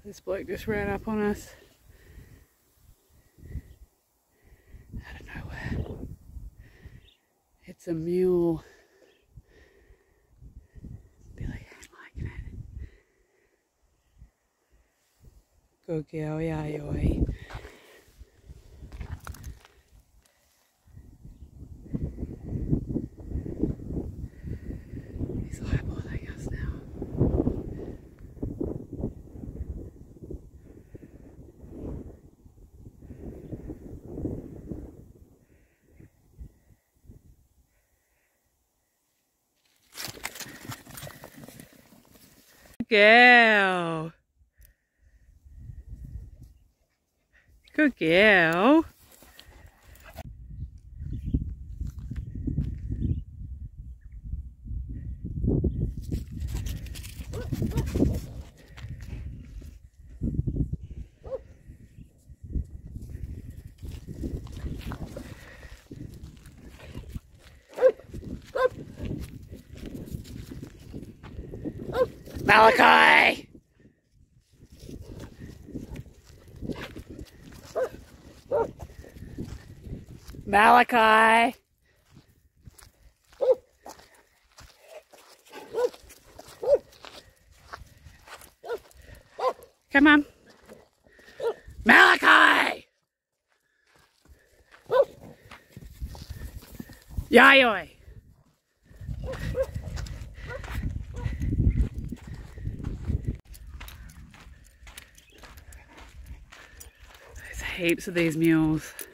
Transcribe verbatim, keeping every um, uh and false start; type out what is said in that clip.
This bloke just ran up on us out of nowhere. It's a mule. Billy ain't liking it. Good girl, yeah, yoy. He's eyeballing us now. Girl. Good girl. Malachi! Malachi! Come on. Malachi! Yayoi! There's heaps of these mules.